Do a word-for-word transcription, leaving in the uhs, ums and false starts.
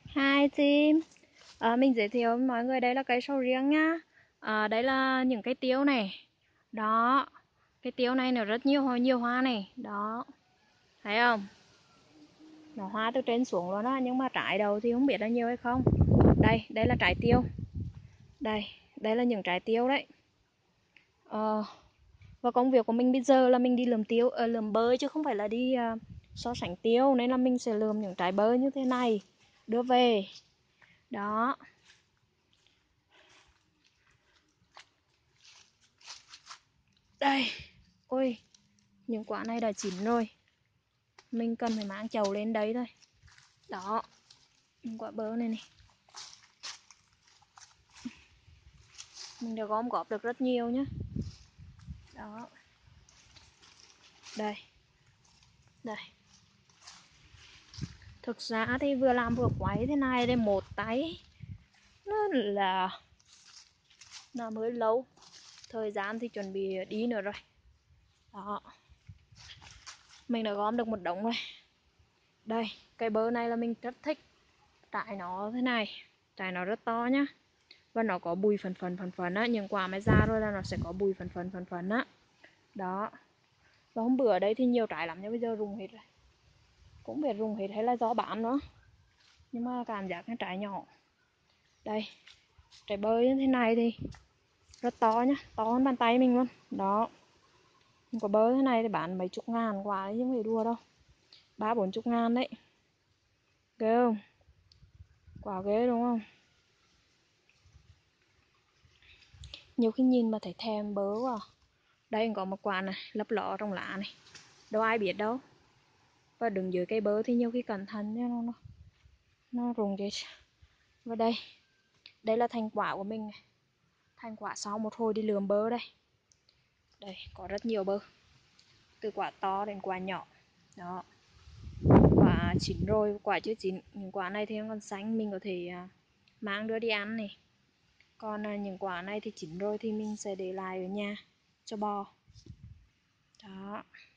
Hai chim. À, mình giới thiệu với mọi người đây là cây sầu riêng nhá. À, đây là những cây tiêu này. Đó. Cây tiêu này nó rất nhiều nhiều hoa này. Đó. Thấy không? Nó hoa từ trên xuống luôn á, nhưng mà trái đầu thì không biết là nhiều hay không. Đây, đây là trái tiêu. Đây, đây là những trái tiêu đấy. Ờ, và công việc của mình bây giờ là mình đi lượm tiêu, uh, lượm bơ chứ không phải là đi uh, so sánh tiêu, nên là mình sẽ lượm những trái bơ như thế này đưa về. Đó. Đây. Ôi, những quả này đã chín rồi. Mình cần phải mang chầu lên đấy thôi. Đó. Những quả bơ này này. Mình đã gom góp được rất nhiều nhá. Đó. Đây. Đây. Thực ra thì vừa làm vừa quấy thế này đây, một tay nó là là mới lâu. Thời gian thì chuẩn bị đi nữa rồi. Đó. Mình đã gom được một đống rồi. Đây, cây bơ này là mình rất thích. Trái nó thế này. Trái nó rất to nhá. Và nó có bùi phần phần phần phần á. Những quả mới ra rồi là nó sẽ có bùi phần phần phần phần á. Đó. Và hôm bữa ở đây thì nhiều trái lắm, nhưng bây giờ rụng hết rồi. Cũng biết rụng hết hay là do bán nữa. Nhưng mà cảm giác cái trái nhỏ. Đây. Trái bơ như thế này thì rất to nhá. To hơn bàn tay mình luôn. Đó. Quả bơ thế này thì bán mấy chục ngàn quả đấy chứ không phải đùa đâu. Ba bốn chục ngàn đấy. Ghê không? Quả ghê đúng không? Nhiều khi nhìn mà thấy thèm bơ quá. Đây có một quả này, lấp ló trong lá này. Đâu ai biết đâu. Và đứng dưới cây bơ thì nhiều khi cẩn thận chứ nó nó, nó rụng chết. Và đây, đây là thành quả của mình này. Thành quả sau một hồi đi lượm bơ đây. Đây, có rất nhiều bơ. Từ quả to đến quả nhỏ. Đó. Quả chín rồi, quả chưa chín. Những quả này thì còn xanh, mình có thể mang đưa đi ăn này. Còn những quả này thì chín rồi thì mình sẽ để lại ở nhà cho bò. Đó.